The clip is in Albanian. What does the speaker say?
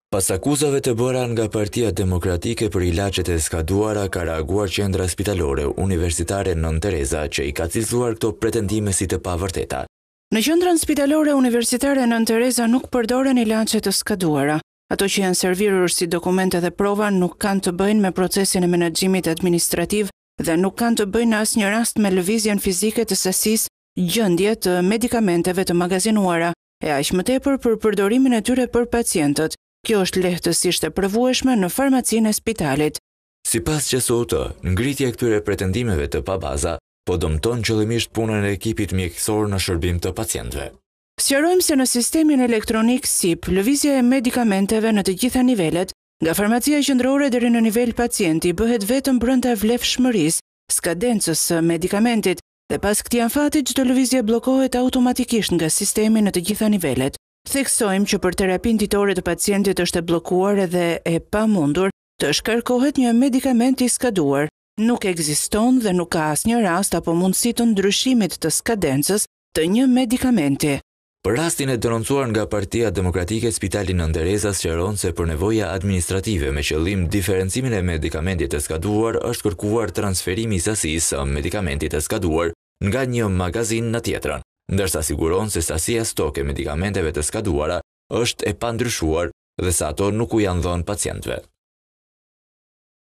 Pas akuzave të bëra nga Partia Demokratike për ilaçet e skaduara, ka reaguar Qendra Spitalore Universitare Nën Tereza, që i ka cilësuar këto pretendime si të pavërteta. Në Qendrën Spitalore Universitare Nën Tereza nuk përdoren ilaçe të skaduara. Ato që janë servirur si dokumente dhe prova nuk kanë të bëjnë me procesin e menaxhimit administrativ dhe nuk kanë të bëjnë në asnjë rast me lëvizjen fizike të sasisë, gjendje të medikamenteve të magazinuara, e aq më tepër për përdorimin e tyre për pacientët. Kjo është lehtësisht e provueshme në farmacinë e spitalit. Sipas QSOT, ngritja e këtyre pretendimeve të pabaza po dëmton qëllimisht punën e ekipit mjekësor në shërbim të pacientëve. Sqarojmë se në sistemin elektronik SIP, lëvizja e medikamenteve në të gjitha nivelet, nga farmacia qendrore deri në nivel pacienti, bëhet vetëm brenda vlefshmërisë, skadencës së medikamentit, dhe pas këtij afati çdo lëvizje bllokohet automatikisht nga sistemi në të gjitha nivelet. Theksojmë që për terapinë ditore të pacientit është e bllokuar edhe e pamundur të shkarkohet një medikament i skaduar. Nuk ekziston dhe nuk ka asnjë rast apo mundësi të ndryshimit të skadencës të një medikamenti. Për rastin e denoncuar nga Partia Demokratike, Spitali Nën Tereza sqaron se për nevoja administrative me qëllim diferencimin e medikamentit të skaduar është kërkuar transferimi i sasisë së medikamentit të skaduar nga një magazin në tjetrën, ndërsa siguron se sasia stok e medikamenteve të skaduara është e pandryshuar dhe se ato nuk u janë dhënë pacientëve.